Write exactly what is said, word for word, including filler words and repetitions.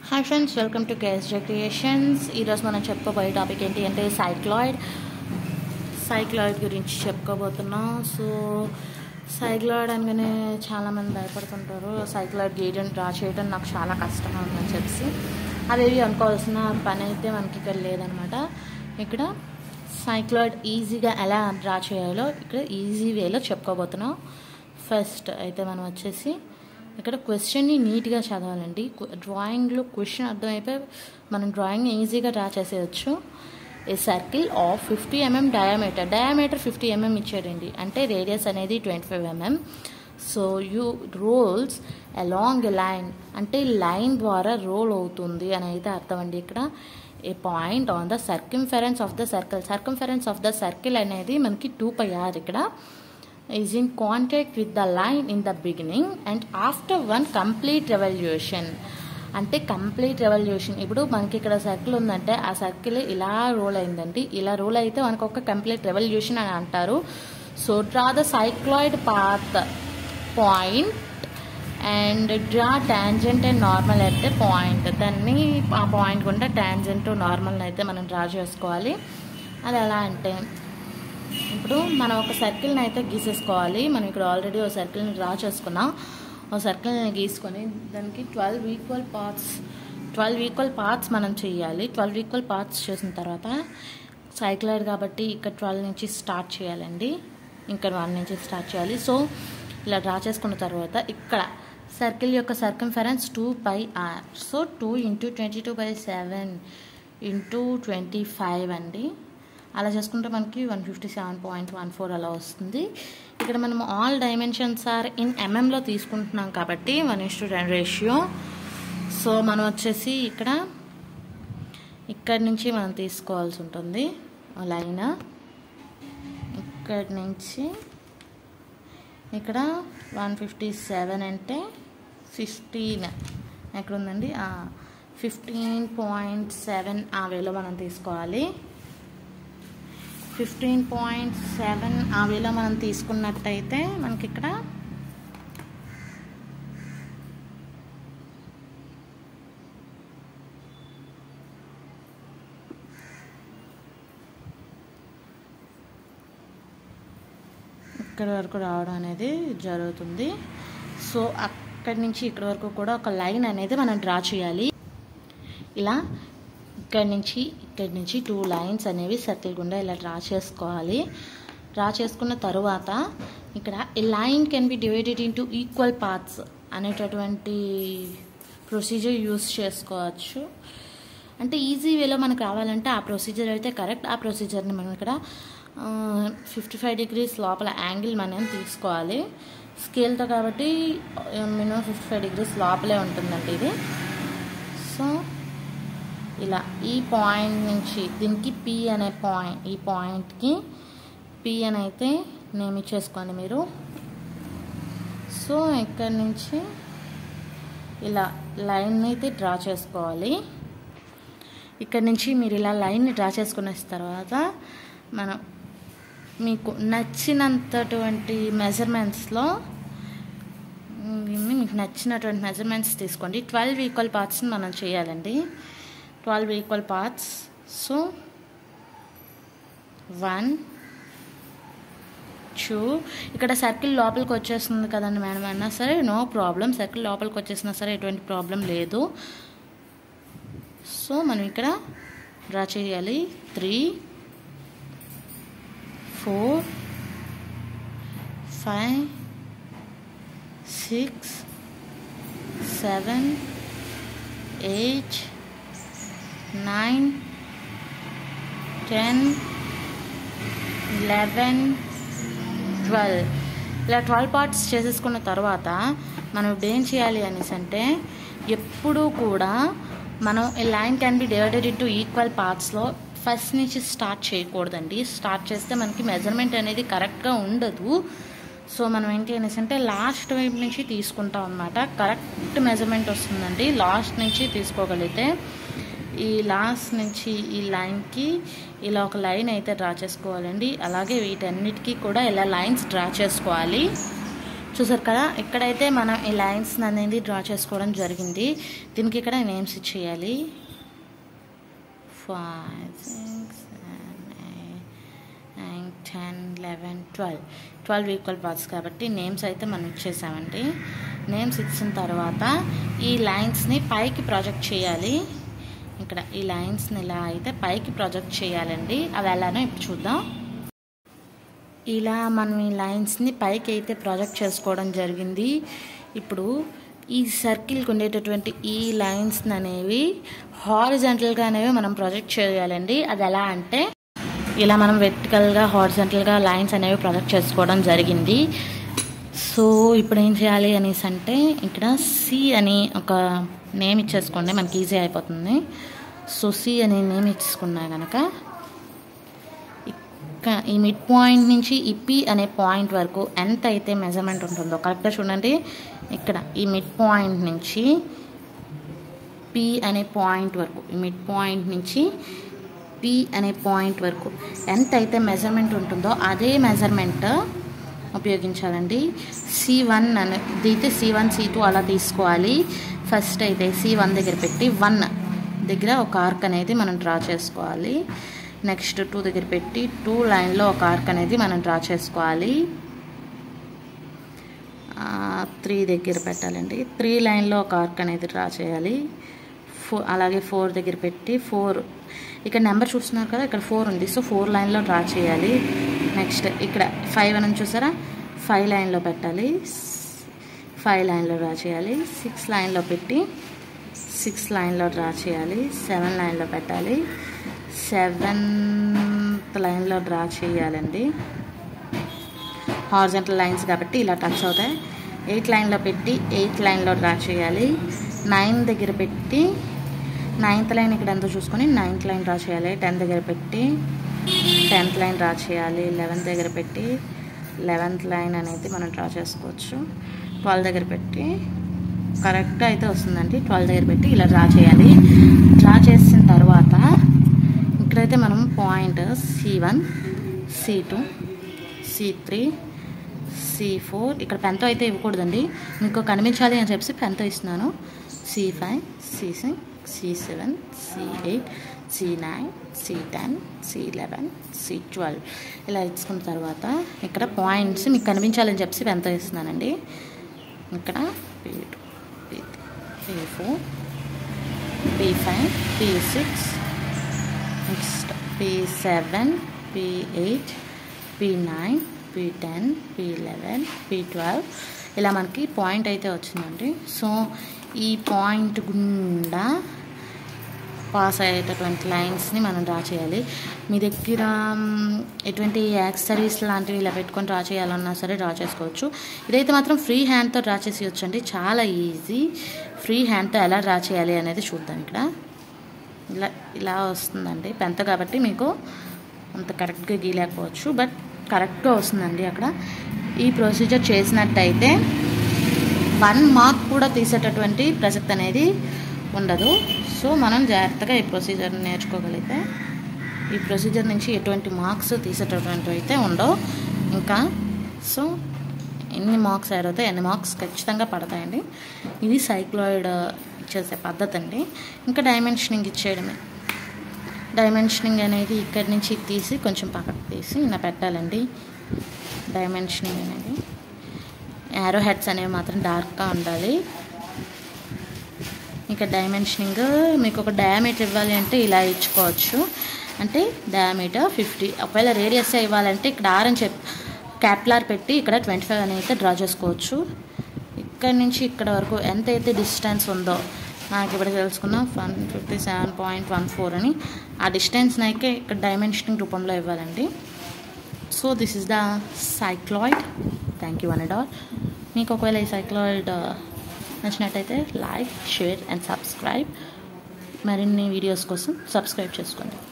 Hi friends, welcome to KSJ creations. ఈరోజు మనం చెప్పుకోబోయే టాపిక్ ఏంటి అంటే సైక్లాయిడ్ సైక్లాయిడ్ గురించి చెప్పుకోబోతున్నాం. సో సైక్లాయిడ్ అనగానే చాలామంది భయపడుతుంటారు. సైక్లాయిడ్ గీయడం డ్రా చేయడం నాకు చాలా కష్టంగా ఉందని చెప్పి అదేవి అనుకోవాల్సిన పని అయితే మనకి ఇక్కడ లేదనమాట. ఇక్కడ సైక్లాయిడ్ ఈజీగా ఎలా డ్రా చేయాలో ఇక్కడ ఈజీ వేలో చెప్పుకోబోతున్నాం. ఫస్ట్ అయితే మనం వచ్చేసి ఇక్కడ క్వశ్చన్ని నీట్గా చదవాలండి. డ్రాయింగ్లో క్వశ్చన్ అర్థమైపోయి మనం డ్రాయింగ్ ఈజీగా డ్రా చేసేయచ్చు. A circle of fifty mm diameter diameter fifty mm ఇచ్చాడండి, అంటే రేడియస్ అనేది twenty five mm. So you rolls along a line, అంటే లైన్ ద్వారా రోల్ అవుతుంది అని అయితే అర్థం అండి. ఇక్కడ a point on the circumference of the circle circumference of the circle అనేది మనకి టూ పై ఆర్ ఇక్కడ is in contact with the line in the beginning and after one complete revolution. అంటే కంప్లీట్ రెవల్యూషన్, ఇప్పుడు మనకి ఇక్కడ circle ఉందంటే ఆ circle ఇలా రోల్ అయిందండి. ఇలా రోల్ అయితే మనకు ఒక కంప్లీట్ రెవల్యూషన్ అని అంటారు. So draw the cycloid path point and draw tangent and normal అయితే పాయింట్, దాన్ని ఆ పాయింట్ గుండా టాంజెంట్ నార్మల్ అయితే మనం డ్రా చేసుకోవాలి. అది ఎలా అంటే ఇప్పుడు మనం ఒక సర్కిల్ని అయితే గీసేసుకోవాలి. మనం ఇక్కడ ఆల్రెడీ ఒక సర్కిల్ని డ్రా చేసుకున్నాం. ఒక సర్కిల్ని గీసుకొని దానికి twelve equal parts twelve equal parts మనం చేయాలి. ట్వెల్వ్ ఈక్వల్ పార్ట్స్ చేసిన తర్వాత సైక్లాయిడ్ కాబట్టి ఇక్కడ ట్వెల్వ్ నుంచి స్టార్ట్ చేయాలండి, ఇక్కడ వన్ నుంచి స్టార్ట్ చేయాలి. సో ఇలా డ్రా చేసుకున్న తర్వాత ఇక్కడ సర్కిల్ యొక్క circumference two pi r. So two into twenty two by seven into twenty five అండి. అలా చేసుకుంటే మనకి one fifty seven point one four అలా వస్తుంది. ఇక్కడ మనం ఆల్ డైమెన్షన్స్ ఆర్ ఇన్ ఎంఎంలో తీసుకుంటున్నాం కాబట్టి one is to ten ratio. So మనం వచ్చేసి ఇక్కడ ఇక్కడి నుంచి మనం తీసుకోవాల్సి ఉంటుంది లైన్. ఇక్కడి నుంచి ఇక్కడ వన్ ఫిఫ్టీ సెవెన్ అంటే ఫిఫ్టీన్ ఎక్కడ ఉందండి, ఫిఫ్టీన్ పాయింట్ సెవెన్ ఆ వేలో మనం తీసుకోవాలి. ఫిఫ్టీన్ పాయింట్ సెవెన్ ఆ వేలో మనం తీసుకున్నట్టయితే మనకి ఇక్కడ ఇక్కడ వరకు రావడం అనేది జరుగుతుంది. సో అక్కడి నుంచి ఇక్కడ వరకు కూడా ఒక లైన్ అనేది మనం డ్రా చేయాలి. ఇలా ఇక్కడి నుంచి ఇక్కడి నుంచి టూ లైన్స్ అనేవి సర్కిల్ గుండా ఇలా డ్రా చేసుకోవాలి. డ్రా చేసుకున్న తరువాత ఇక్కడ a line can be divided into equal parts అనేటటువంటి ప్రొసీజర్ యూస్ చేసుకోవచ్చు. అంటే ఈజీ వేలో మనకు రావాలంటే ఆ ప్రొసీజర్ అయితే కరెక్ట్. ఆ ప్రొసీజర్ని మనం ఇక్కడ ఫిఫ్టీ ఫైవ్ డిగ్రీస్ లోపల యాంగిల్ మనం తీసుకోవాలి స్కేల్తో, కాబట్టి మినిమం ఫిఫ్టీ ఫైవ్ డిగ్రీస్ లోపలే ఉంటుందండి ఇది. సో ఇలా ఈ పాయింట్ నుంచి దీనికి పి అనే పాయింట్, ఈ పాయింట్కి పి అని అయితే నేమ్ ఇచ్చేసుకోండి మీరు. సో ఇక్కడ నుంచి ఇలా లైన్ అయితే డ్రా చేసుకోవాలి. ఇక్కడ నుంచి మీరు ఇలా లైన్ని డ్రా చేసుకున్న తర్వాత మనం మీకు నచ్చినంతటువంటి మెజర్మెంట్స్లో మీకు నచ్చినటువంటి మెజర్మెంట్స్ తీసుకోండి. ట్వెల్వ్ ఈక్వల్ పార్ట్స్ని మనం చేయాలండి, twelve equal parts. So one two ఇక్కడ సర్కిల్ లోపలికి వచ్చేస్తుంది కదండి మేడం అన్నా సరే నో ప్రాబ్లం, సర్కిల్ లోపలికి వచ్చేసినా సరే ఎటువంటి ప్రాబ్లం లేదు. సో మనం ఇక్కడ డ్రా చేయాలి. Three four five six seven eight nine ten eleven twelve ఇలా ట్వెల్వ్ పార్ట్స్ చేసేసుకున్న తర్వాత మనం ఇప్పుడు ఏం చేయాలి అనేసి అంటే ఎప్పుడూ కూడా మనం ఈ line can be divided into equal పార్ట్స్లో ఫస్ట్ నుంచి స్టార్ట్ చేయకూడదండి. స్టార్ట్ చేస్తే మనకి మెజర్మెంట్ అనేది కరెక్ట్గా ఉండదు. సో మనం ఏంటి అనేసి అంటే లాస్ట్ వైపు నుంచి తీసుకుంటాం అన్నమాట, కరెక్ట్ మెజర్మెంట్ వస్తుందండి. లాస్ట్ నుంచి తీసుకోగలిగితే ఈ లాస్ట్ నుంచి ఈ లైన్కి ఇలా ఒక లైన్ అయితే డ్రా చేసుకోవాలండి. అలాగే వీటన్నిటికీ కూడా ఇలా లైన్స్ డ్రా చేసుకోవాలి. చూసారు కదా, ఇక్కడైతే మనం ఈ లైన్స్ అనేది డ్రా చేసుకోవడం జరిగింది. దీనికి ఇక్కడ నేమ్స్ ఇచ్చేయాలి. Five six seven eight nine ten eleven twelve twelve equal parts కాబట్టి నేమ్స్ అయితే మనం ఇచ్చేసామండి. నేమ్స్ ఇచ్చిన తర్వాత ఈ లైన్స్ని పైకి ప్రాజెక్ట్ చేయాలి. ఇక్కడ ఈ లైన్స్ని ఇలా అయితే పైకి ప్రాజెక్ట్ చేయాలండి. అవి ఎలానో ఇప్పుడు చూద్దాం. ఇలా మనం ఈ లైన్స్ని పైకి అయితే ప్రాజెక్ట్ చేసుకోవడం జరిగింది. ఇప్పుడు ఈ సర్కిల్కి ఉండేటటువంటి ఈ లైన్స్ అనేవి హారిజాంటల్గా అనేవి మనం ప్రాజెక్ట్ చేయాలండి. అది ఎలా అంటే ఇలా మనం వెర్టికల్గా హారిజాంటల్గా లైన్స్ అనేవి ప్రాజెక్ట్ చేసుకోవడం జరిగింది. సో ఇప్పుడు ఏం చేయాలి అనేసి అంటే ఇక్కడ సి అని ఒక నేమ్ ఇచ్చేసుకోండి, మనకి ఈజీ అయిపోతుంది. సో సి అనే నేమ్ ఇచ్చుకున్నా కనుక ఇక ఈ మిడ్ పాయింట్ నుంచి ఈ పి అనే పాయింట్ వరకు ఎంత అయితే మెజర్మెంట్ ఉంటుందో కరెక్ట్గా చూడండి. ఇక్కడ ఈ మిడ్ పాయింట్ నుంచి పి అనే పాయింట్ వరకు, ఈ మిడ్ పాయింట్ నుంచి పి అనే పాయింట్ వరకు ఎంత అయితే మెజర్మెంట్ ఉంటుందో అదే మెజర్మెంట్ ఉపయోగించాలండి. సి వన్ అనేది అయితే సి వన్ సి టూ అలా తీసుకోవాలి. ఫస్ట్ అయితే సి వన్ దగ్గర పెట్టి వన్ దగ్గర ఒక ఆర్క్ అనేది మనం డ్రా చేసుకోవాలి. నెక్స్ట్ టూ దగ్గర పెట్టి టూ లైన్లో ఒక ఆర్క్ అనేది మనం డ్రా చేసుకోవాలి. త్రీ దగ్గర పెట్టాలండి, త్రీ లైన్లో ఒక ఆర్క్ అనేది డ్రా చేయాలి. ఫోర్ అలాగే ఫోర్ దగ్గర పెట్టి ఫోర్ ఇక్కడ నెంబర్ చూస్తున్నారు కదా, ఇక్కడ ఫోర్ ఉంది. సో ఫోర్ లైన్లో డ్రా చేయాలి. నెక్స్ట్ ఇక్కడ ఫైవ్ అని చూసారా, ఫైవ్ లైన్లో పెట్టాలి, ఫైవ్ లైన్లో డ్రా చేయాలి. సిక్స్ లైన్లో పెట్టి సిక్స్ లైన్లో డ్రా చేయాలి. సెవెన్ లైన్లో పెట్టాలి, సెవెంత్ లైన్లో డ్రా చేయాలండి. హారిజాంటల్ లైన్స్ కాబట్టి ఇలా టచ్ అవుతాయి. ఎయిత్ లైన్లో పెట్టి ఎయిత్ లైన్లో డ్రా చేయాలి. నైన్ దగ్గర పెట్టి నైన్త్ లైన్ ఇక్కడ ఎంతో చూసుకొని నైన్త్ లైన్ డ్రా చేయాలి. టెన్ దగ్గర పెట్టి టెన్త్ లైన్ డ్రా చేయాలి. లెవెన్త్ దగ్గర పెట్టి లెవెన్త్ లైన్ అనేది మనం డ్రా చేసుకోవచ్చు. ట్వెల్వ్ దగ్గర పెట్టి కరెక్ట్గా అయితే వస్తుందండి. ట్వెల్వ్ దగ్గర పెట్టి ఇలా డ్రా చేయాలి. డ్రా చేసిన తర్వాత ఇక్కడైతే మనం point c one c two c three c four ఇక్కడ పెన్తో అయితే ఇవ్వకూడదండి, మీకు కనిపించాలి అని చెప్పి పెన్తో ఇస్తున్నాను. C five C six C seven C eight C nine C ten C eleven C twelve ఇలా ఇచ్చుకున్న తర్వాత ఇక్కడ పాయింట్స్ మీకు కనిపించాలని చెప్పి పెన్తో ఇస్తున్నానండి. ఇక్కడ P two P three P four P five P six next P seven P eight P nine P ten P eleven P twelve ఇలా మనకి పాయింట్ అయితే వచ్చిందండి. సో ఈ పాయింట్ గుండా పాస్ అయ్యేటటువంటి లైన్స్ని మనం డ్రా చేయాలి. మీ దగ్గర ఎటువంటి యాక్సరీస్ లాంటివి ఇలా పెట్టుకొని డ్రా చేయాలన్నా సరే డ్రా చేసుకోవచ్చు. ఇదైతే మాత్రం ఫ్రీ హ్యాండ్తో డ్రా చేసి వచ్చండి, చాలా ఈజీ. ఫ్రీ హ్యాండ్తో ఎలా డ్రా చేయాలి అనేది చూద్దాం. ఇక్కడ ఇలా ఇలా వస్తుందండి, పెన్తో కాబట్టి మీకు అంత కరెక్ట్గా గీయలేకపోవచ్చు, బట్ కరెక్ట్గా వస్తుందండి. అక్కడ ఈ ప్రొసీజర్ చేసినట్టయితే వన్ మార్క్ కూడా తీసేటటువంటి ప్రసక్తి అనేది ఉండదు. సో మనం జాగ్రత్తగా ఈ ప్రొసీజర్ నేర్చుకోగలిగితే ఈ ప్రొసీజర్ నుంచి ఎటువంటి మార్క్స్ తీసేటటువంటివి అయితే ఉండవు. ఇంకా సో ఎన్ని మార్క్స్ యాడ్ అవుతాయి, ఎన్ని మార్క్స్ ఖచ్చితంగా పడతాయండి. ఇది సైక్లాయిడ్ ఇచ్చేసే పద్ధతి అండి. ఇంకా డైమెన్షనింగ్ ఇచ్చేయడమే. డైమెన్షనింగ్ అనేది ఇక్కడి నుంచి తీసి కొంచెం పక్కకు తీసి ఇలా పెట్టాలండి. డైమెన్షనింగ్ అనేది యారో హెడ్స్ అనేవి మాత్రం డార్క్గా ఉండాలి. ఇంకా డైమెన్షనింగ్ మీకు ఒక డయామీటర్ ఇవ్వాలి అంటే ఇలా ఇచ్చుకోవచ్చు. అంటే డయామీటర్ ఫిఫ్టీ, ఒకవేళ రేడియస్ ఇవ్వాలంటే ఇక్కడ ఆర్ అని చెప్పి క్యాపిటల్ పెట్టి ఇక్కడ ట్వంటీ ఫైవ్ అని అయితే డ్రా చేసుకోవచ్చు. ఇక్కడ నుంచి ఇక్కడ వరకు ఎంత అయితే డిస్టెన్స్ ఉందో నాకు ఇప్పుడు తెలుసుకున్నాం one fifty seven point one four అని, ఆ డిస్టెన్స్ని అయితే ఇక్కడ డైమెన్షనింగ్ రూపంలో ఇవ్వాలండి. So this is the cycloid. Thank you one and all. మీకు ఒకవేళ ఈ సైక్లాయిడ్ నచ్చినట్టయితే లైక్ షేర్ అండ్ సబ్స్క్రైబ్. మరిన్ని వీడియోస్ కోసం సబ్స్క్రైబ్ చేసుకోండి.